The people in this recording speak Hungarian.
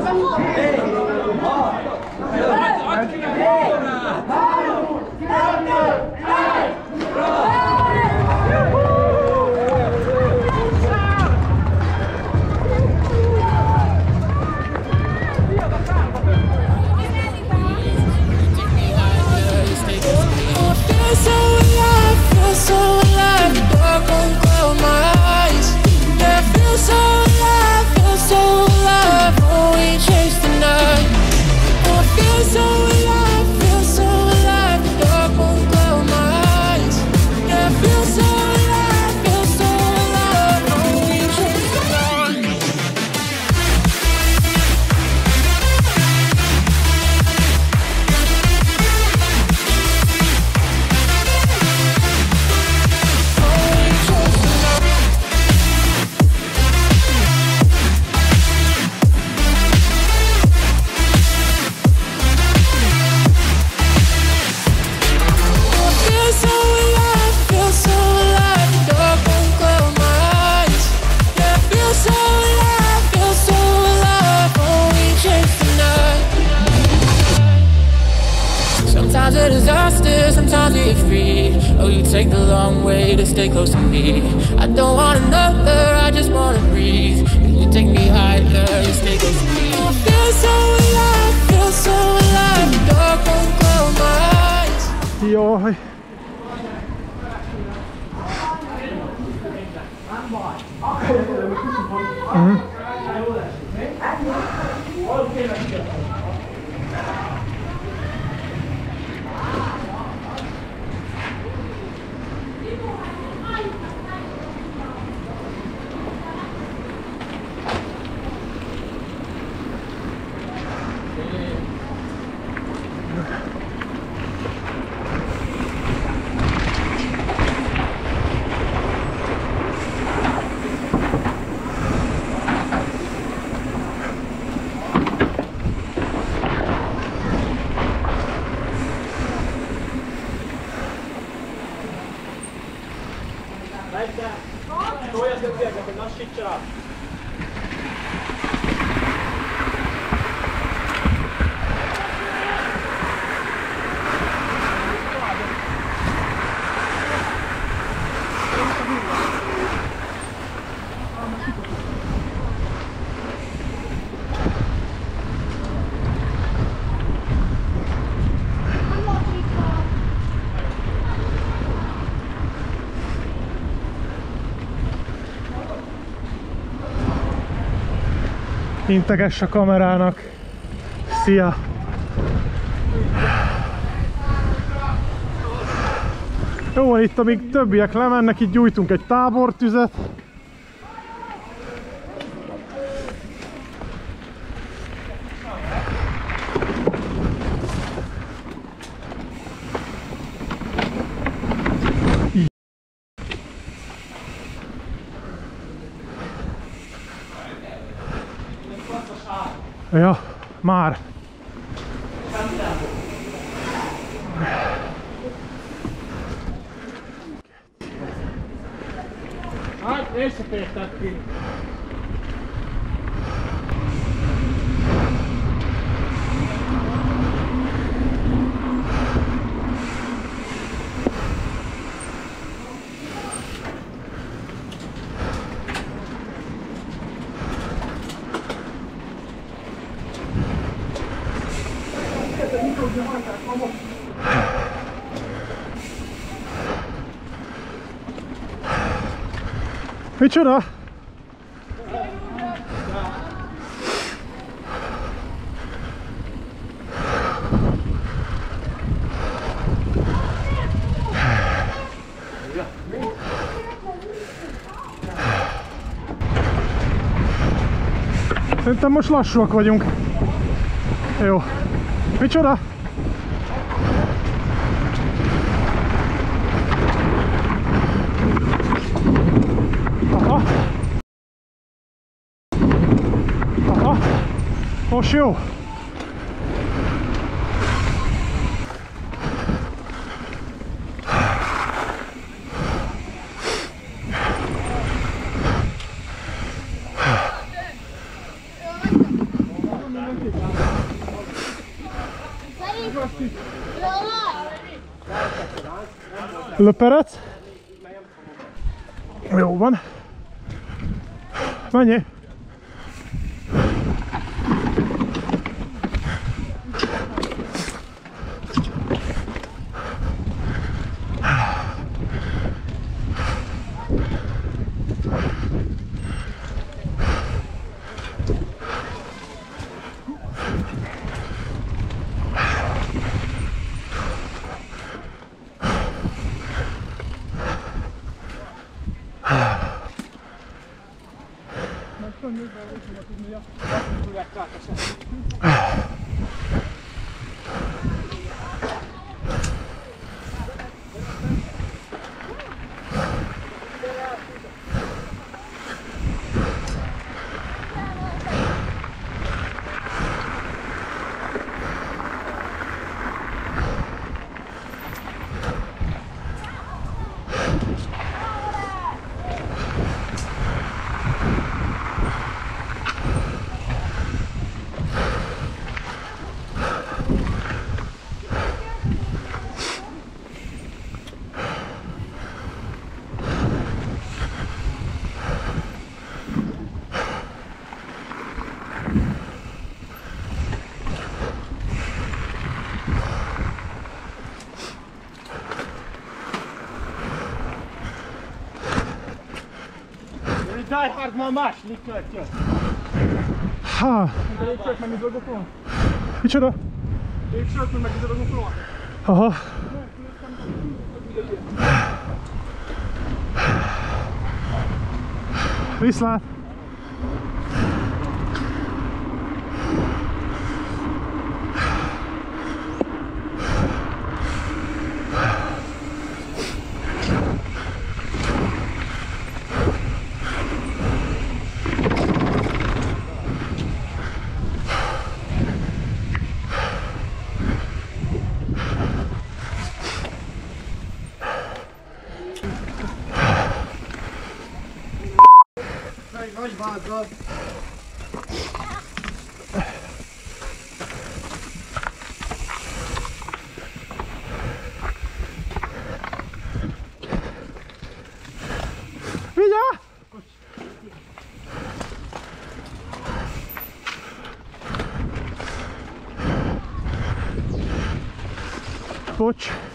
Sometimes we free. Oh, you take the long way to stay close to me. I don't want another, I just wanna breathe. You take me higher, you stay close to me. I feel so alive, dark won't close my eyes. Jaj. Integess a kamerának. Szia! Jó, itt amíg többiek lemennek, itt gyújtunk egy tábortüzet. Ja, már. Hát, észreférted ki. Micsoda? Szerintem most lassúak vagyunk. Jó. Micsoda? Aha. Aha. Most jó. Löperec. Jó van. Menjél. Die Hard ma a második körtje. Ha. Lépcsőt megnézed a GoPro-n? Micsoda? Lépcsőt megnézed a GoPro-n? Aha. Viszlát! Nagy vázzal! Vigyázz! Bocs!